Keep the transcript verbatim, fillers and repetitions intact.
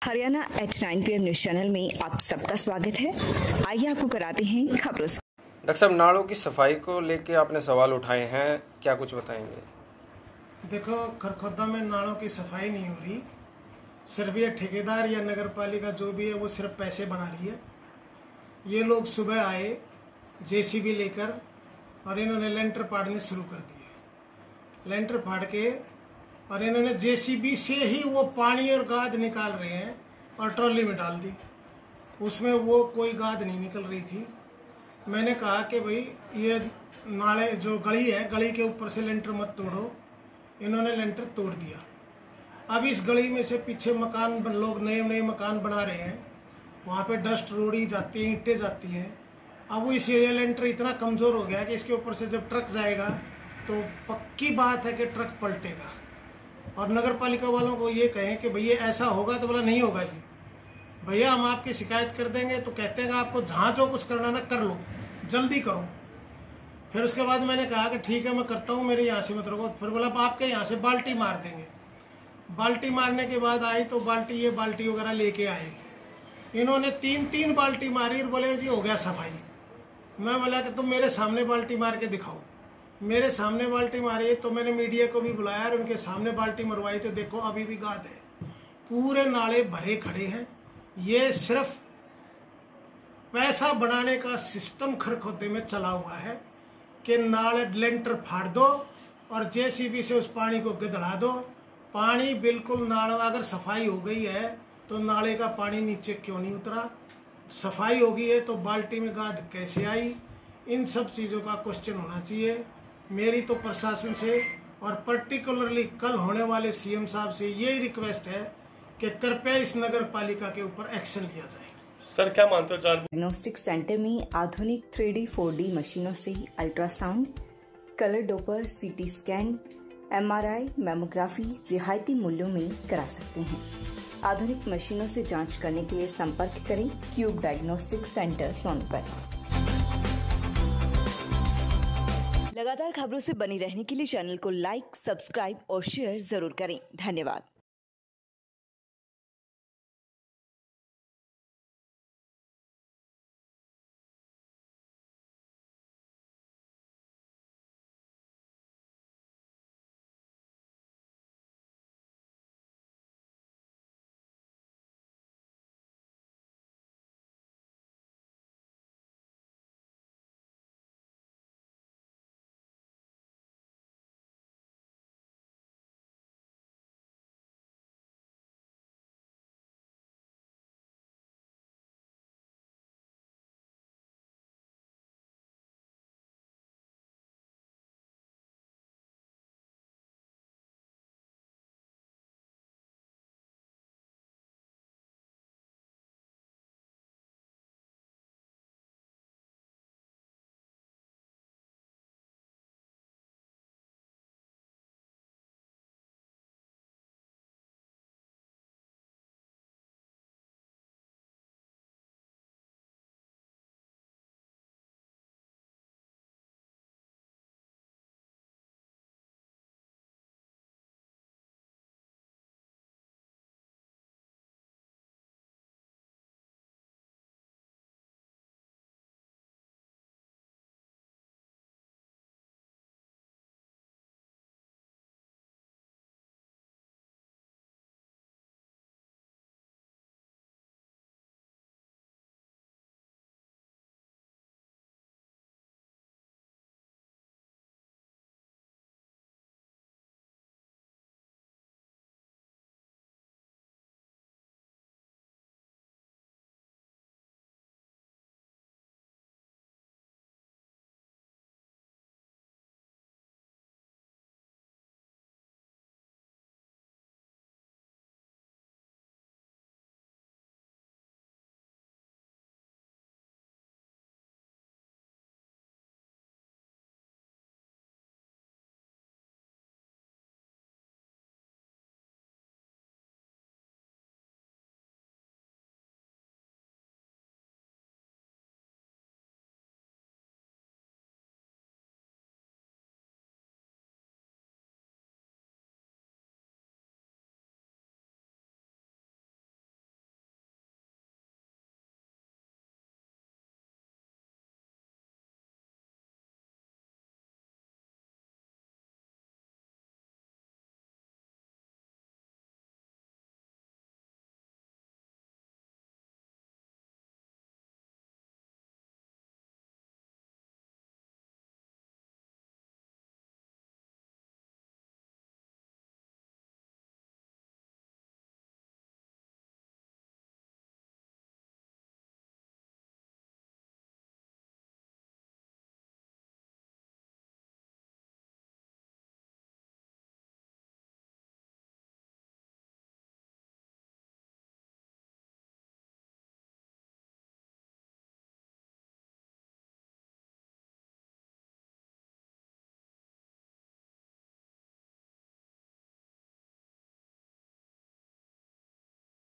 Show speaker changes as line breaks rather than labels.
Haryana H nine P M news channel में आप सबका स्वागत है। आइए आपको कराते हैं खबरों से।
डॉक्टर साहब, नालों की सफाई को लेके आपने सवाल उठाए हैं, क्या कुछ बताएंगे?
देखो, खरखोदा में नालों की सफाई नहीं हो रही। सिर्फ ये ठेकेदार या नगर पालिका जो भी है वो सिर्फ पैसे बना रही है। ये लोग सुबह आए जेसीबी लेकर और इन्होंने लेंटर फाड़ने शुरू कर दिए। लेंटर फाड़ के और इन्होंने जेसीबी से ही वो पानी और गाद निकाल रहे हैं और ट्रॉली में डाल दी। उसमें वो कोई गाद नहीं निकल रही थी। मैंने कहा कि भाई ये नाले जो गली है, गली के ऊपर से लेंटर मत तोड़ो। इन्होंने लेंटर तोड़ दिया। अब इस गली में से पीछे मकान लोग नए नए मकान बना रहे हैं, वहाँ पे डस्ट रोड़ी जाती है, ईंटें जाती हैं। अब वो इस लेंटर इतना कमज़ोर हो गया कि इसके ऊपर से जब ट्रक जाएगा तो पक्की बात है कि ट्रक पलटेगा। और नगर पालिका वालों को ये कहें कि भैया ऐसा होगा, तो बोला नहीं होगा जी, भैया हम आपकी शिकायत कर देंगे। तो कहते हैं आपको जहाँ जो कुछ करना ना कर लो, जल्दी करो। फिर उसके बाद मैंने कहा कि ठीक है मैं करता हूँ, मेरे यहाँ से मत रोको। फिर बोला आपके यहाँ से बाल्टी मार देंगे। बाल्टी मारने के बाद आई तो बाल्टी ये बाल्टी वगैरह लेके आए। इन्होंने तीन तीन बाल्टी मारी और बोले जी हो गया सफाई। मैं बोला कि तुम मेरे सामने बाल्टी मार के दिखाओ। मेरे सामने बाल्टी मारी तो मैंने मीडिया को भी बुलाया और उनके सामने बाल्टी मरवाई तो देखो अभी भी गाद है, पूरे नाले भरे खड़े हैं। ये सिर्फ पैसा बनाने का सिस्टम खरखोदे में चला हुआ है कि नाले लेंटर फाड़ दो और जेसीबी से उस पानी को गिदड़ा दो। पानी बिल्कुल नाला, अगर सफाई हो गई है तो नाले का पानी नीचे क्यों नहीं उतरा? सफाई हो गई है तो बाल्टी में गाद कैसे आई? इन सब चीज़ों का क्वेश्चन होना चाहिए। मेरी तो प्रशासन से और पर्टिकुलरली कल होने वाले सीएम साहब से यही रिक्वेस्ट है कि कृपया इस नगर पालिका के ऊपर एक्शन लिया जाए।
सर, क्या मानते हो?
डायग्नोस्टिक सेंटर में आधुनिक थ्री डी फोर डी मशीनों से ultrasound, colour doppler, CT scan, MRI, mammography रियायती मूल्यों में करा सकते हैं। आधुनिक मशीनों से जांच करने के लिए संपर्क करें क्यूब डायग्नोस्टिक सेंटर सोनभद्र। लगातार खबरों से बनी रहने के लिए चैनल को लाइक, सब्सक्राइब और शेयर जरूर करें। धन्यवाद।